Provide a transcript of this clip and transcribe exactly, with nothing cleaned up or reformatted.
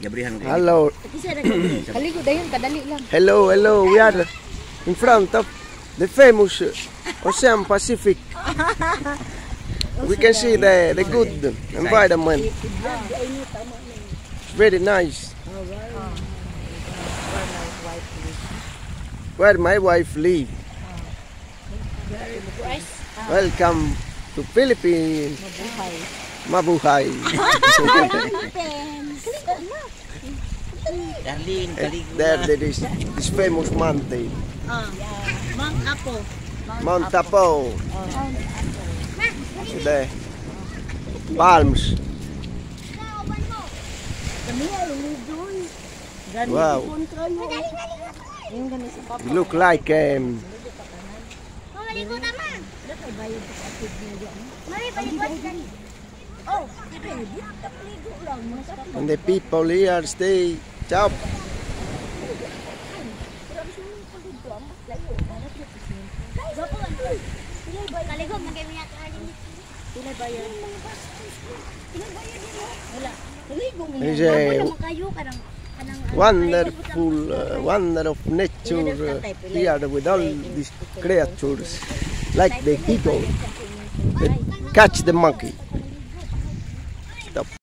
Hello. Hello, hello. We are in front of the famous Ocean Pacific. We can see the, the good environment. It's very nice. Where my wife lives. Welcome to Philippines. Mabuhay. There, there is this famous mountain. Mount Apo. Mount Apo. The palms. Wow. You look like um, and the people here stay job. It's a wonderful uh, wonder of nature uh, here with all these creatures like the eagle that catch the monkey. Stop.